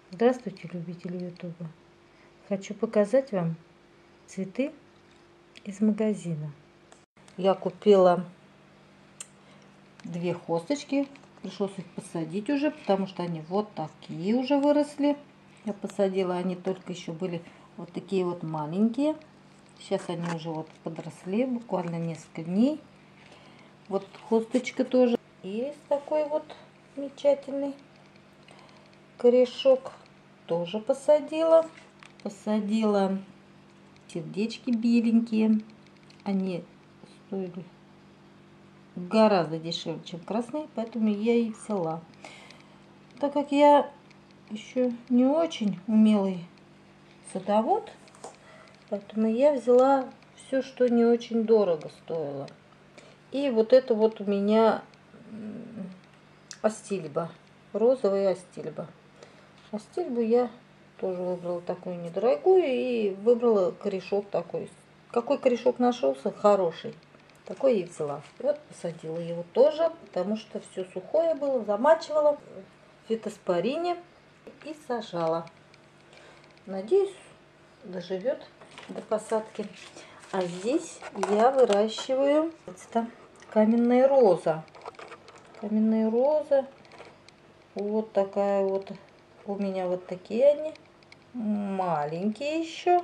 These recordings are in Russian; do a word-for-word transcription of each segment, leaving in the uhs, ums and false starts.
Здравствуйте, любители ютуба! Хочу показать вам цветы из магазина. Я купила две хосточки. Пришлось их посадить уже, потому что они вот такие уже выросли. Я посадила, они только еще были вот такие вот маленькие. Сейчас они уже вот подросли, буквально несколько дней. Вот хосточка тоже. Есть такой вот замечательный корешок. Тоже посадила. Посадила сердечки беленькие. Они стоили гораздо дешевле, чем красные, поэтому я их взяла. Так как я еще не очень умелый садовод, поэтому я взяла все, что не очень дорого стоило. И вот это вот у меня астильба, розовая астильба. Астильбу я тоже выбрала такую недорогую и выбрала корешок такой. Какой корешок нашелся? Хороший. Такой и взяла. Вот посадила его тоже, потому что все сухое было, замачивала в фитоспорине и сажала. Надеюсь, доживет до посадки. А здесь я выращиваю это каменная роза. Каменная роза. Вот такая вот. У меня вот такие они. Маленькие еще.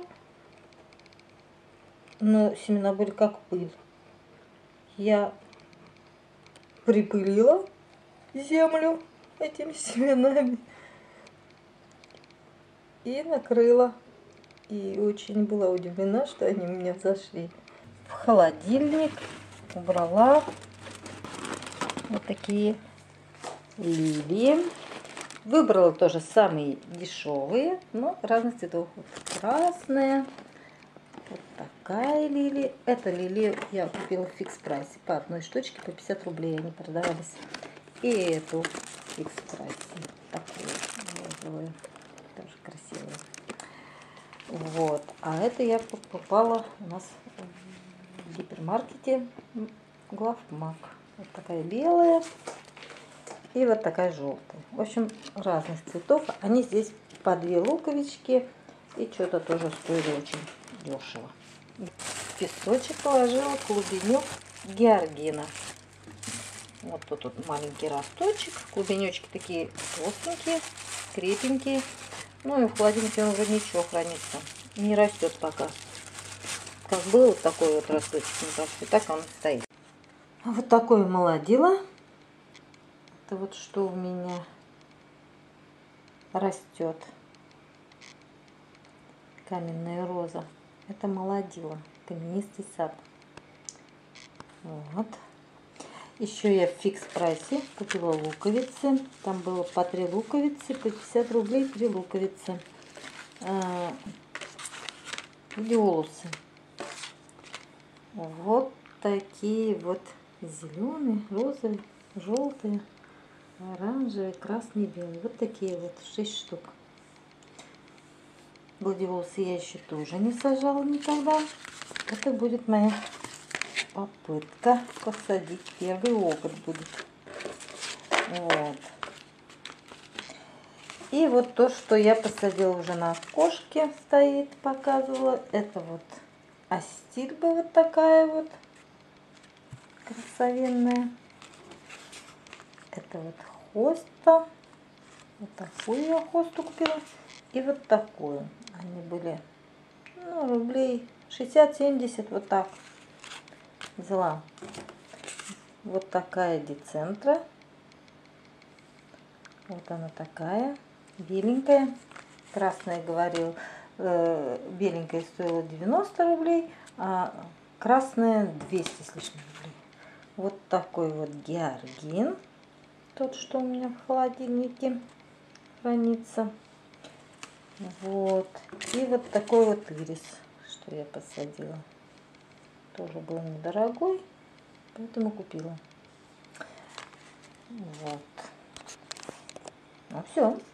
Но семена были как пыль. Я припылила землю этими семенами и накрыла. И очень была удивлена, что они у меня взошли. В холодильник убрала вот такие лилии. Выбрала тоже самые дешевые, но разных цветов. Вот красная, вот такая лилия. Эта лилия я купила в фикс прайсе по одной штучке по пятьдесят рублей они продавались. И эту в фикс прайсе такую розовую, тоже красивую. Вот, а это я покупала у нас в гипермаркете Главмаг. Вот такая белая. И вот такая желтая. В общем, разных цветов. Они здесь по две луковички. И что-то тоже стоили очень дешево. В песочек положила клубенек георгина. Вот тут вот маленький росточек. Клубенечки такие толстенькие, крепенькие. Ну и в холодильнике он уже ничего хранится. Не растет пока. Как был вот такой вот росточек небольшой, так он стоит. Вот такое молодило. Это вот что у меня растет. Каменная роза. Это молодила. Каменистый сад. Вот. Еще я в фикс прайсе купила луковицы. Там было по три луковицы, по пятьдесят рублей три луковицы. Гладиолусы. Вот такие вот зеленые, розовые, желтые, оранжевые, красные, белые. Вот такие вот шесть штук. Гладиолусы я еще тоже не сажала никогда. Это будет моя попытка посадить. Первый опыт будет. Вот. И вот то, что я посадила уже на окошке, стоит, показывала. Это вот астильба вот такая вот красивенная. Это вот хоста. Вот такую я хосту купила. И вот такую. Они были, ну, рублей шестьдесят-семьдесят, вот так. Взяла. Вот такая децентра. Вот она такая. Беленькая. Красная, говорил, э, беленькая стоила девяносто рублей, а красная двести с лишним рублей. Вот такой вот георгин. Тот, что у меня в холодильнике хранится. Вот. И вот такой вот ирис, что я посадила. Тоже был недорогой, поэтому купила. Вот. Ну все.